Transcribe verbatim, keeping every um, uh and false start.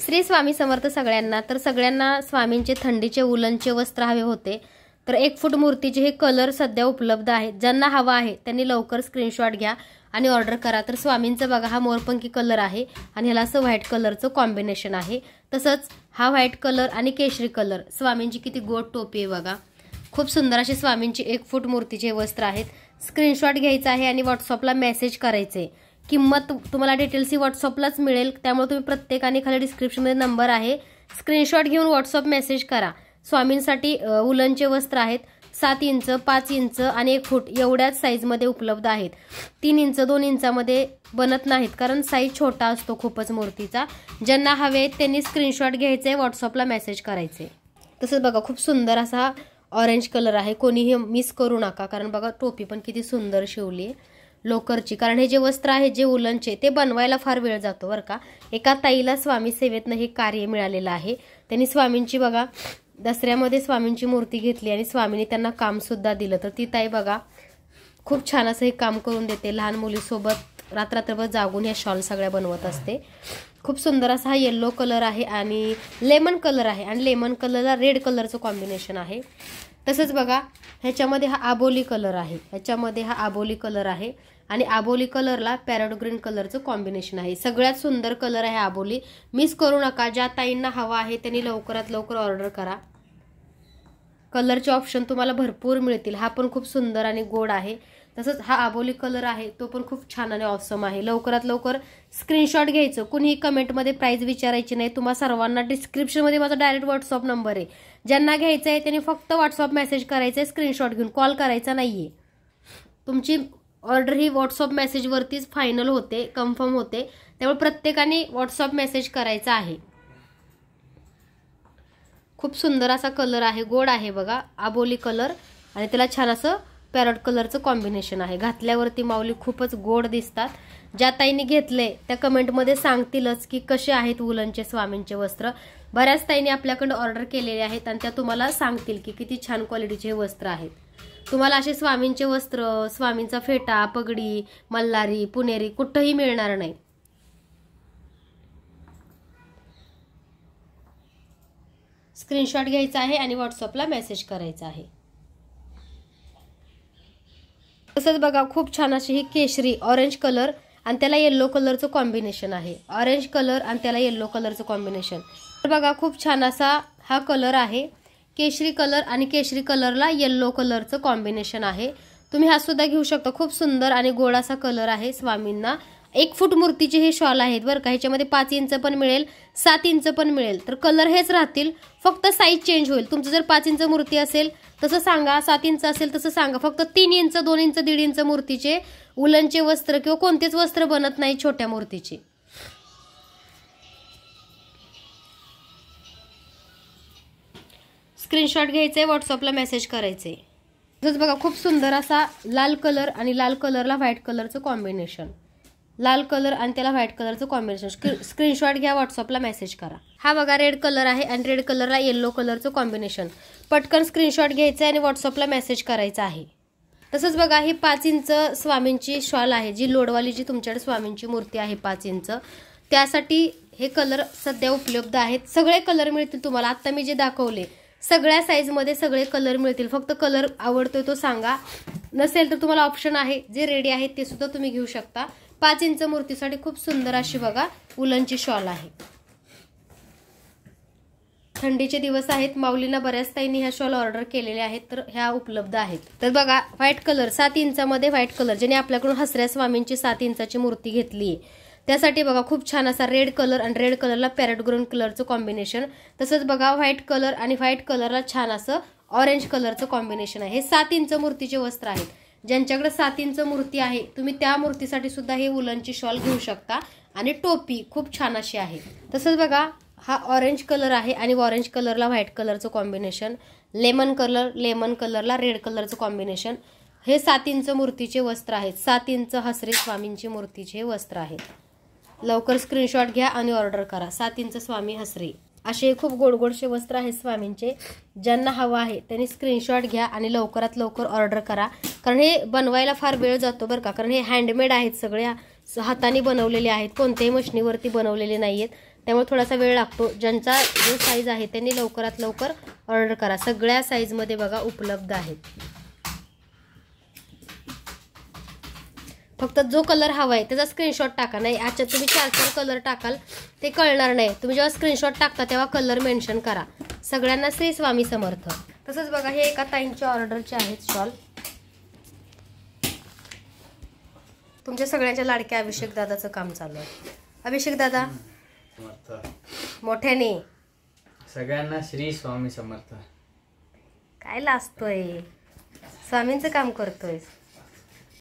श्री स्वामी समर्थ सगळ्यांना। तर सगळ्यांना स्वामींचे थंडीचे उलनचे वस्त्र हवे होते, तर एक फूट मूर्तीचे हे कलर सध्या उपलब्ध आहेत। ज्यांना हवा आहे त्यांनी लवकर स्क्रीनशॉट घ्या आणि ऑर्डर करा। तर स्वामींचा बघा हा मोरपंखी कलर आहे आणि ह्याला असं व्हाईट कलरचं कॉम्बिनेशन आहे। तसंच हा व्हाईट कलर आणि केशरी कलर, स्वामींची किती गोड टोपी आहे बघा। खूप सुंदर असे स्वामींची एक फूट मूर्तीचे वस्त्र आहेत। स्क्रीनशॉट घ्यायचा आहे आणि व्हॉट्सअपला मेसेज करायचे। किंमत तुम्हाला डिटेल्स ही व्हॉट्सअपलाच मिळेल, त्यामुळे तुम्ही प्रत्येकाने खाली डिस्क्रिप्शनमध्ये नंबर आहे, स्क्रीनशॉट घेऊन व्हॉट्सअप मेसेज करा। स्वामींसाठी उलनचे वस्त्र आहेत। सात इंच, पाच इंच आणि एक फूट एवढ्याच साईजमध्ये उपलब्ध आहेत। तीन इंच दोन इंचामध्ये बनत नाहीत, कारण साईज छोटा असतो खूपच मूर्तीचा। ज्यांना हवे आहेत त्यांनी स्क्रीनशॉट घ्यायचे, व्हॉट्सअपला मेसेज करायचे। तसंच बघा खूप सुंदर असा ऑरेंज कलर आहे, कोणीही मिस करू नका, कारण बघा टोपी पण किती सुंदर शिवली आहे लोकरची। कारण हे जे वस्त्र आहे जे उलनचे ते बनवायला फार वेळ जातो बरं का। एका ताईला स्वामी सेवेतनं हे कार्य मिळालेलं आहे। त्यांनी स्वामींची बघा दसऱ्यामध्ये स्वामींची मूर्ती घेतली आणि स्वामींनी त्यांना काम सुद्धा दिलं। तर ती ताई बघा खूप छान असं हे काम करून देते। लहान मुलीसोबत रात्ररात्रभर जागून या शॉल सगळ्या बनवत असते। खूप सुंदर असा हा येल्लो कलर आहे आणि लेमन कलर आहे आणि लेमन कलरला रेड कलरचं कॉम्बिनेशन आहे। तसंच बघा ह्याच्यामध्ये हा आबोली कलर आहे, ह्याच्यामध्ये हा आबोली कलर आहे आणि आबोली कलरला पॅरोट ग्रीन कलरचं कॉम्बिनेशन आहे। सगळ्यात सुंदर कलर आहे आबोली, मिस करू नका। ज्या ताईंना हवा आहे त्यांनी लवकरात लवकर ऑर्डर करा। कलरचे ऑप्शन तुम्हाला भरपूर मिळतील। हा पण खूप सुंदर आणि गोड आहे। तसंच हा आबोली कलर आहे तो पण खूप छान आणि ऑसम आहे। लवकरात लवकर स्क्रीनशॉट घ्यायचं, कुणीही कमेंटमध्ये प्राइस विचारायची नाही। तुम्हा सर्वांना डिस्क्रिप्शनमध्ये माझा डायरेक्ट व्हॉट्सअप नंबर आहे, ज्यांना घ्यायचं आहे त्यांनी फक्त व्हॉट्सअप मेसेज करायचं आहे, स्क्रीनशॉट घेऊन कॉल करायचा नाहीये। तुमची ऑर्डर ही व्हॉट्सअप मेसेजवरतीच फायनल होते, कन्फर्म होते, त्यामुळे प्रत्येकाने व्हॉट्सअप मेसेज करायचा आहे। खूप सुंदर असा कलर आहे, गोड आहे बघा आबोली कलर आणि त्याला छान असं पॅरोट कलरचं कॉम्बिनेशन आहे। घातल्यावरती माऊली खूपच गोड दिसतात। ज्या ताईंनी घेतले त्या कमेंटमध्ये सांगतीलच की कसे आहेत उलनचे स्वामींचे वस्त्र। बऱ्याच ताईंनी आपल्याकडे ऑर्डर केलेले आहेत आणि त्या तुम्हाला सांगतील की किती छान क्वालिटीचे वस्त्र आहेत। तुम्हाला असे स्वामींचे वस्त्र, स्वामींचा फेटा, पगडी, मल्हारी, पुणेरी कुठेही मिळणार नाही। स्क्रीनशॉट घ्यायचा आहे आणि व्हॉट्सअपला मेसेज करायचा आहे। तसंच बघा खूप छान अशी ही केशरी ऑरेंज कलर आणि त्याला येल्लो कलरचं कॉम्बिनेशन आहे। ऑरेंज कलर आणि त्याला येल्लो कलरचं कॉम्बिनेशन, तर बघा खूप छान असा हा कलर आहे। केशरी कलर आणि केशरी कलरला येल्लो कलरचं कॉम्बिनेशन आहे। तुम्ही हा सुद्धा घेऊ शकता। खूप सुंदर आणि गोड असा कलर आहे। स्वामींना एक फूट मूर्तीचे हे शॉल आहेत बरं का। ह्याच्यामध्ये पाच इंच पण मिळेल, सात इंच पण मिळेल। तर कलर हेच राहतील, फक्त साईज चेंज होईल। तुमचं जर पाच इंच मूर्ती असेल तसं सांगा, सात इंच असेल तसं सांगा। फक्त तीन इंच, दोन इंच, दीड इंच मूर्तीचे उलनचे वस्त्र किंवा कोणतेच वस्त्र बनत नाही छोट्या मूर्तीचे। स्क्रीनशॉट घ्यायचे, व्हॉट्सअपला मेसेज करायचे। तसंच बघा खूप सुंदर असा लाल कलर आणि लाल कलरला व्हाईट कलरचं कॉम्बिनेशन, लाल कलर आणि त्याला व्हाईट कलरचं कॉम्बिनेशन। स्क्रीनशॉट घ्या, व्हॉट्सअपला मेसेज करा। हा बघा रेड कलर आहे आणि रेड कलरला येल्लो कलरचं कॉम्बिनेशन। पटकन स्क्रीनशॉट घ्यायचा आणि व्हॉट्सअपला मेसेज करायचा आहे। तसंच बघा ही पाच इंच स्वामींची शॉल आहे, जी लोडवाली जी तुमच्याकडे स्वामींची मूर्ती आहे पाच इंच, त्यासाठी हे कलर सध्या उपलब्ध आहेत। सगळे कलर मिळतील तुम्हाला। आता मी जे दाखवले सगळ्या साईजमध्ये सगळे कलर मिळतील। फक्त कलर आवडतोय तो सांगा, नसेल तर तुम्हाला ऑप्शन आहे जे रेडी आहेत ते सुद्धा तुम्ही घेऊ शकता। पाच इंच मूर्तीसाठी खूप सुंदर अशी बघा उलनची शॉल आहे। थंडीचे दिवस आहेत, माऊलींना बऱ्याच ताईंनी ह्या शॉल ऑर्डर केलेल्या आहेत, तर ह्या उपलब्ध आहेत। तर बघा व्हाईट कलर, सात इंचामध्ये व्हाईट कलर, ज्याने आपल्याकडून हसऱ्या स्वामींची सात इंचाची मूर्ती घेतली आहे त्यासाठी बघा खूप छान असा रेड कलर आणि रेड कलरला पॅरोट ग्रीन कलरचं कॉम्बिनेशन। तसंच बघा व्हाईट कलर आणि व्हाईट कलरला छान असं ऑरेंज कलरचं कॉम्बिनेशन आहे। हे सात इंच मूर्तीचे वस्त्र आहेत। ज्यांच्याकडे सात इंच मूर्ती आहे तुम्ही त्या मूर्तीसाठी सुद्धा हे उलनची शॉल घेऊ शकता आणि टोपी खूप छान अशी आहे। तसंच बघा हा ऑरेंज कलर आहे आणि ऑरेंज कलरला व्हाईट कलरचं कॉम्बिनेशन, लेमन कलर, लेमन कलरला रेड कलरचं कॉम्बिनेशन। हे सात इंच मूर्तीचे वस्त्र आहेत, सात इंच हसरे स्वामींची मूर्तीचे वस्त्र आहेत। लवकर स्क्रीनशॉट घ्या आणि ऑर्डर करा। सात इंच स्वामी हसरे असे खूप गोड गोडशे वस्त्र आहेत स्वामींचे। ज्यांना हवं आहे त्यांनी स्क्रीनशॉट घ्या आणि लवकरात लवकर ऑर्डर करा, कारण हे बनवायला फार वेळ जातो बरं का। कारण हे हँडमेड आहेत, सगळ्या हाताने बनवलेले आहेत, कोणत्याही मशिनीवरती बनवलेले नाहीयेत। त्यामुळे थोडासा वेळ लागतो. ज्यांचा जो साईज आहे त्यांनी लवकरात लवकर ऑर्डर करा. सगळ्या साईजमध्ये बघा उपलब्ध आहेत. फक्त जो कलर हवा आहे त्याचा स्क्रीनशॉट टाका. नाही याच्यात तुम्ही चार चार कलर टाकाल ते कळणार नाही. तुम्ही जेव्हा स्क्रीनशॉट टाकता तेव्हा कलर मेन्शन करा. सगळ्यांना श्री स्वामी समर्थ. तसंच बघा हे एका ताईंच्या ऑर्डरचे आहेत शॉल. तुमच्या सगळ्यांच्या लाडक्या अभिषेक दादाचं काम चालू आहे. अभिषेक दादा मोठ्याने सगळ्यांना श्री स्वामी समर्थ. काय लाजतोय, स्वामींचं काम करतोय.